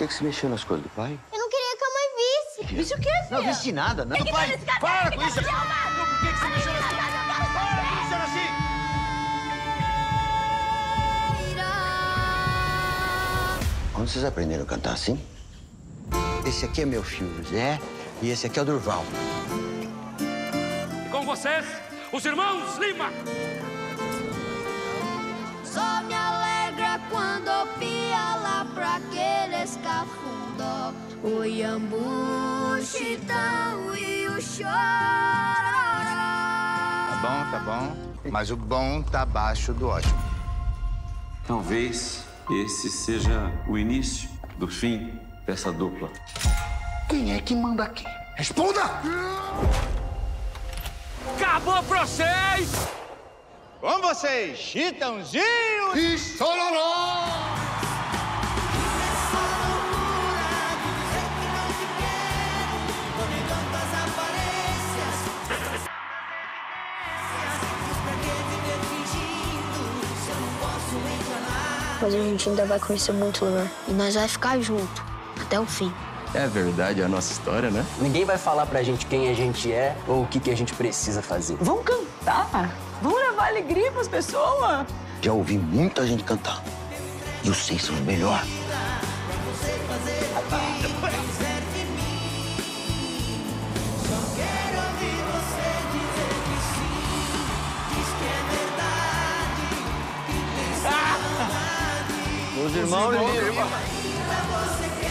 que você mexeu nas coisas do pai? Eu não queria que a mãe visse. Visse o quê, filha? Não visse nada, não. Pai, para com isso! Não, por que você mexeu nas coisas? Para de ser assim! Onde vocês aprenderam a cantar assim? Esse aqui é meu filho José e esse aqui é o Durval. E com vocês, os irmãos Lima. Só me alegra quando pia lá pra aquele escafundó. O iambu, chitão e o chororó. Tá bom. Mas o bom tá abaixo do ótimo. Talvez esse seja o início do fim dessa dupla. Quem é que manda aqui? Responda! Acabou pra vocês! Com vocês, Chitãozinho e Chororó! Mas a gente ainda vai conhecer muito lugar. E nós vai ficar junto até o fim. É verdade, é a nossa história, né? Ninguém vai falar pra gente quem a gente é ou o que a gente precisa fazer. Vamos cantar? Vamos levar alegria pras pessoas? Já ouvi muita gente cantar. E os seis são os melhores. Os irmãos Lima.